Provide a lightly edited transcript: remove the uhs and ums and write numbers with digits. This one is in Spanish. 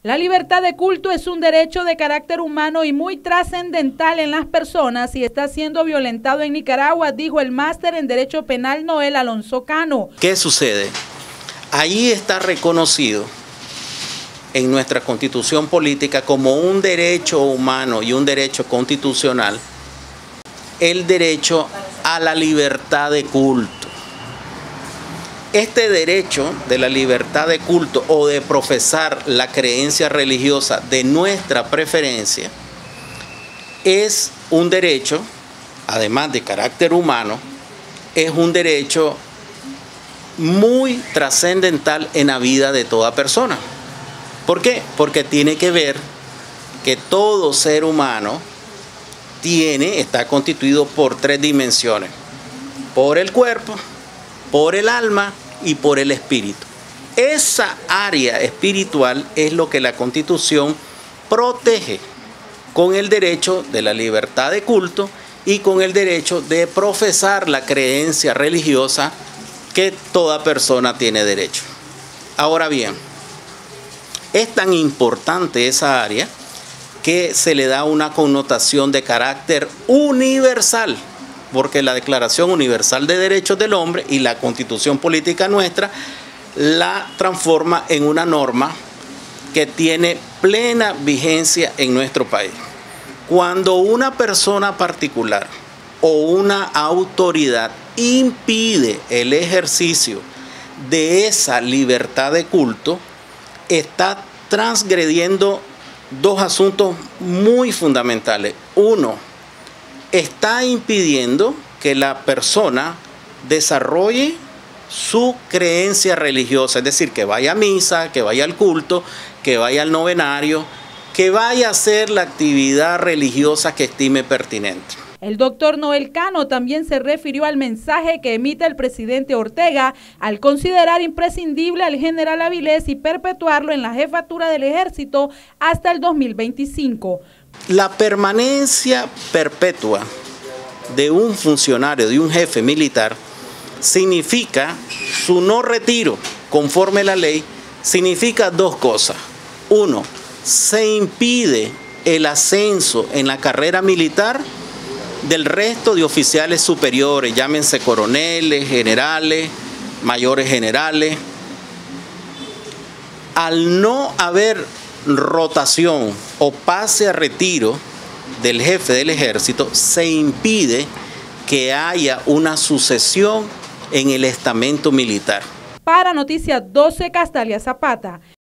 La libertad de culto es un derecho de carácter humano y muy trascendental en las personas y está siendo violentado en Nicaragua, dijo el máster en Derecho Penal Noel Alonso Cano. ¿Qué sucede? Ahí está reconocido en nuestra Constitución política como un derecho humano y un derecho constitucional el derecho a la libertad de culto. Este derecho de la libertad de culto o de profesar la creencia religiosa de nuestra preferencia es un derecho, además de carácter humano, es un derecho muy trascendental en la vida de toda persona. ¿Por qué? Porque tiene que ver que todo ser humano está constituido por tres dimensiones: por el cuerpo, por el alma y por el espíritu. Esa área espiritual es lo que la Constitución protege con el derecho de la libertad de culto y con el derecho de profesar la creencia religiosa que toda persona tiene derecho. Ahora bien, es tan importante esa área que se le da una connotación de carácter universal, porque la Declaración Universal de Derechos del Hombre y la Constitución Política nuestra la transforma en una norma que tiene plena vigencia en nuestro país. Cuando una persona particular o una autoridad impide el ejercicio de esa libertad de culto, está transgrediendo dos asuntos muy fundamentales. Uno, está impidiendo que la persona desarrolle su creencia religiosa, es decir, que vaya a misa, que vaya al culto, que vaya al novenario, que vaya a hacer la actividad religiosa que estime pertinente. El doctor Noel Cano también se refirió al mensaje que emite el presidente Ortega al considerar imprescindible al general Avilés y perpetuarlo en la jefatura del ejército hasta el 2025. La permanencia perpetua de un funcionario, de un jefe militar, significa su no retiro conforme a la ley, significa dos cosas. Uno, se impide el ascenso en la carrera militar del resto de oficiales superiores, llámense coroneles, generales, mayores generales. Al no haber rotación o pase a retiro del jefe del ejército, se impide que haya una sucesión en el estamento militar. Para Noticias 12, Castalia Zapata.